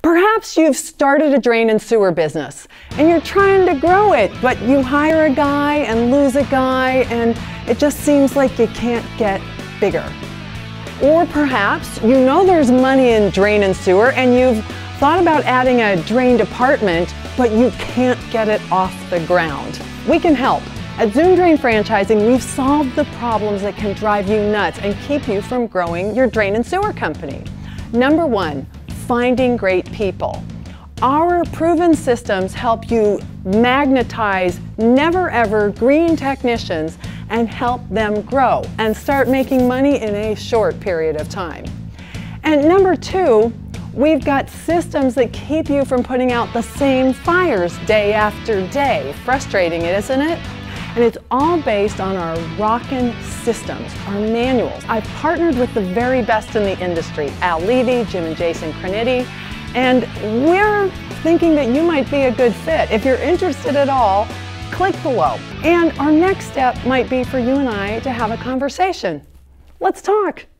Perhaps you've started a drain and sewer business and you're trying to grow it, but you hire a guy and lose a guy and it just seems like you can't get bigger. Or perhaps you know there's money in drain and sewer and you've thought about adding a drain department, but you can't get it off the ground. We can help. At Zoom Drain Franchising, we've solved the problems that can drive you nuts and keep you from growing your drain and sewer company. Number one, finding great people. Our proven systems help you magnetize never ever green technicians and help them grow and start making money in a short period of time. And number two, we've got systems that keep you from putting out the same fires day after day. Frustrating, isn't it? And it's all based on our Rockin' systems, our manuals. I've partnered with the very best in the industry, Al Levy, Jim and Jason Craniti, and we're thinking that you might be a good fit. If you're interested at all, click below. And our next step might be for you and I to have a conversation. Let's talk.